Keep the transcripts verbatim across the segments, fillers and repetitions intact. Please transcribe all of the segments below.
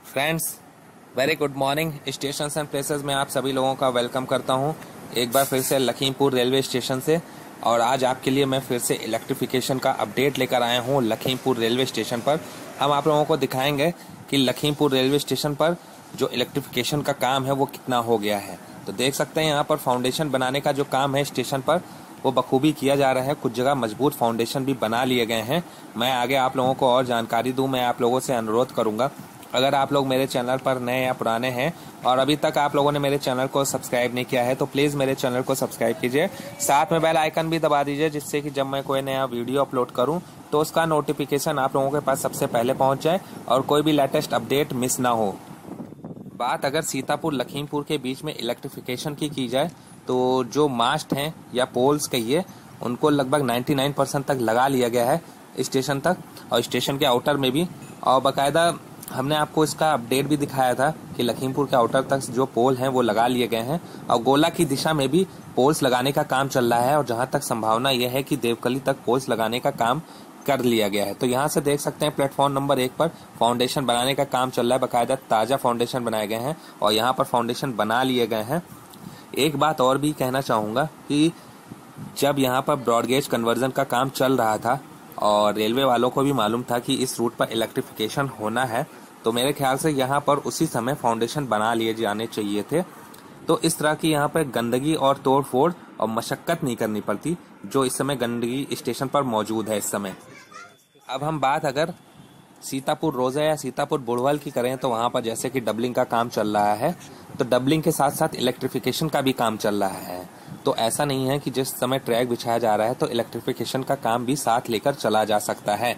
Friends, very good morning. Station and places में आप सभी लोगों का वेलकम करता हूं एक बार फिर से लखीमपुर रेलवे स्टेशन से। और आज आपके लिए मैं फिर से इलेक्ट्रिफिकेशन का अपडेट लेकर आया हूं लखीमपुर रेलवे स्टेशन पर। हम आप लोगों को दिखाएंगे कि लखीमपुर रेलवे स्टेशन पर जो इलेक्ट्रिफिकेशन का काम है वो कितना हो गया है। तो देख सकते हैं यहाँ पर फाउंडेशन बनाने का जो काम है स्टेशन पर वो बखूबी किया जा रहा है। कुछ जगह मजबूत फाउंडेशन भी बना लिए गए हैं। मैं आगे आप लोगों को और जानकारी दूं, मैं आप लोगों से अनुरोध करूंगा, अगर आप लोग मेरे चैनल पर नए या पुराने हैं और अभी तक आप लोगों ने मेरे चैनल को सब्सक्राइब नहीं किया है तो प्लीज़ मेरे चैनल को सब्सक्राइब कीजिए। साथ में बेल आइकन भी दबा दीजिए, जिससे कि जब मैं कोई नया वीडियो अपलोड करूं तो उसका नोटिफिकेशन आप लोगों के पास सबसे पहले पहुंच जाए और कोई भी लेटेस्ट अपडेट मिस ना हो। बात अगर सीतापुर लखीमपुर के बीच में इलेक्ट्रिफिकेशन की की जाए तो जो मास्ट हैं या पोल्स कहिए, उनको लगभग निन्यानवे परसेंट तक लगा लिया गया है स्टेशन तक और स्टेशन के आउटर में भी। और बाकायदा हमने आपको इसका अपडेट भी दिखाया था कि लखीमपुर के आउटर तक जो पोल हैं वो लगा लिए गए हैं और गोला की दिशा में भी पोल्स लगाने का काम चल रहा है। और जहां तक संभावना यह है कि देवकली तक पोल्स लगाने का काम कर लिया गया है। तो यहाँ से देख सकते हैं प्लेटफॉर्म नंबर एक पर फाउंडेशन बनाने का काम चल रहा है। बाकायदा ताज़ा फाउंडेशन बनाए गए हैं और यहाँ पर फाउंडेशन बना लिए गए हैं। एक बात और भी कहना चाहूँगा कि जब यहाँ पर ब्रॉडगेज कन्वर्जन का काम चल रहा था और रेलवे वालों को भी मालूम था कि इस रूट पर इलेक्ट्रिफिकेशन होना है, तो मेरे ख्याल से यहाँ पर उसी समय फाउंडेशन बना लिए जाने चाहिए थे। तो इस तरह की यहाँ पर गंदगी और तोड़ फोड़ और मशक्कत नहीं करनी पड़ती जो इस समय गंदगी स्टेशन पर मौजूद है इस समय। अब हम बात अगर सीतापुर रोजा या सीतापुर बुढ़वल की करें तो वहाँ पर जैसे कि डबलिंग का काम चल रहा है, तो डबलिंग के साथ साथ इलेक्ट्रिफिकेशन का भी काम चल रहा है। तो ऐसा नहीं है कि जिस समय ट्रैक बिछाया जा रहा है तो इलेक्ट्रिफिकेशन का काम भी साथ लेकर चला जा सकता है।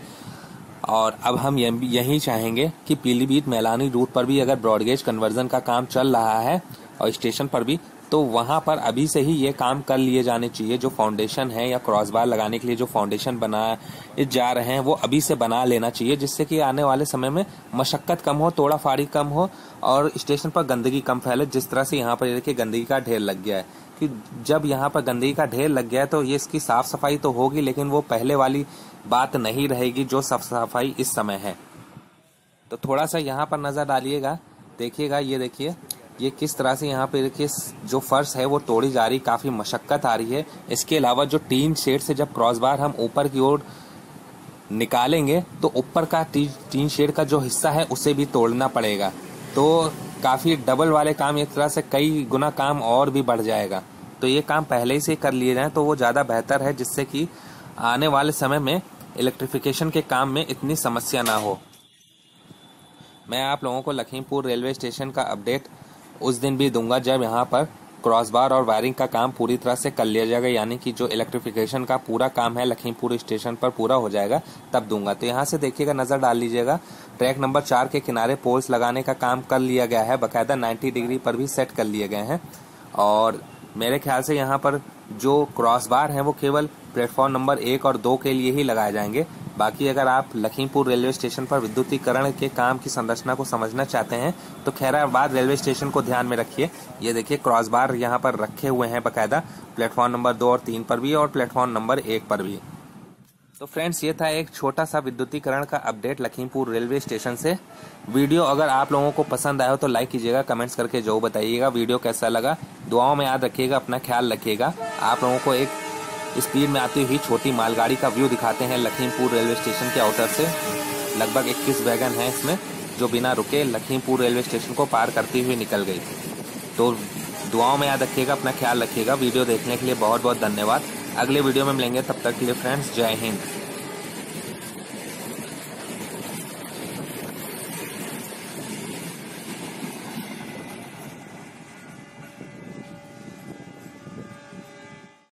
और अब हम यही चाहेंगे कि पीलीभीत मैलानी रूट पर भी अगर ब्रॉडगेज कन्वर्जन का काम चल रहा है और स्टेशन पर भी, तो वहाँ पर अभी से ही ये काम कर लिए जाने चाहिए। जो फाउंडेशन है या क्रॉस बार लगाने के लिए जो फाउंडेशन बनाए जा रहे हैं वो अभी से बना लेना चाहिए, जिससे कि आने वाले समय में मशक्कत कम हो, तोड़ा फाड़ी कम हो और स्टेशन पर गंदगी कम फैले। जिस तरह से यहाँ पर देखिए गंदगी का ढेर लग गया है, कि जब यहाँ पर गंदगी का ढेर लग गया है तो ये इसकी साफ सफाई तो होगी, लेकिन वो पहले वाली बात नहीं रहेगी जो साफ सफाई इस समय है। तो थोड़ा सा यहाँ पर नज़र डालिएगा, देखिएगा, ये देखिए ये किस तरह से यहाँ पे देखिए जो फर्श है वो तोड़ी जा रही, काफ़ी मशक्कत आ रही है। इसके अलावा जो टीन शेड से जब क्रॉस बार हम ऊपर की ओर निकालेंगे तो ऊपर का टीन शेड का जो हिस्सा है उसे भी तोड़ना पड़ेगा। तो काफ़ी डबल वाले काम, एक तरह से कई गुना काम और भी बढ़ जाएगा। तो ये काम पहले ही से कर लिए जाएँ तो वो ज़्यादा बेहतर है, जिससे कि आने वाले समय में इलेक्ट्रिफिकेशन के काम में इतनी समस्या ना हो। मैं आप लोगों को लखीमपुर रेलवे स्टेशन का अपडेट उस दिन भी दूंगा जब यहाँ पर क्रॉस बार और वायरिंग का काम पूरी तरह से कर लिया जाएगा, यानी कि जो इलेक्ट्रिफिकेशन का पूरा काम है लखीमपुर स्टेशन पर पूरा हो जाएगा तब दूंगा। तो यहाँ से देखिएगा, नज़र डाल लीजिएगा, ट्रैक नंबर चार के किनारे पोल्स लगाने का काम कर लिया गया है। बाकायदा नब्बे डिग्री पर भी सेट कर लिए गए हैं। और मेरे ख्याल से यहाँ पर जो क्रॉस बार हैं वो केवल प्लेटफॉर्म नंबर एक और दो के लिए ही लगाए जाएंगे। बाकी अगर आप लखीमपुर रेलवे स्टेशन पर विद्युतीकरण के काम की संरचना को समझना चाहते हैं तो खैराबाद रेलवे स्टेशन को ध्यान में रखिए। ये देखिए क्रॉस बार यहाँ पर रखे हुए हैं बाकायदा, प्लेटफॉर्म नंबर दो और तीन पर भी और प्लेटफॉर्म नंबर एक पर भी। तो फ्रेंड्स, ये था एक छोटा सा विद्युतीकरण का अपडेट लखीमपुर रेलवे स्टेशन से। वीडियो अगर आप लोगों को पसंद आया हो तो लाइक कीजिएगा, कमेंट्स करके जो बताइएगा वीडियो कैसा लगा। दुआओं में याद रखिएगा, अपना ख्याल रखिएगा। आप लोगों को एक स्पीड में आती हुई छोटी मालगाड़ी का व्यू दिखाते हैं लखीमपुर रेलवे स्टेशन के आउटर से। लगभग इक्कीस वैगन हैं इसमें जो बिना रुके लखीमपुर रेलवे स्टेशन को पार करती हुई निकल गई। तो दुआओं में याद रखिएगा, अपना ख्याल रखिएगा। वीडियो देखने के लिए बहुत बहुत धन्यवाद। अगले वीडियो में मिलेंगे, तब तक के लिए फ्रेंड्स, जय हिंद।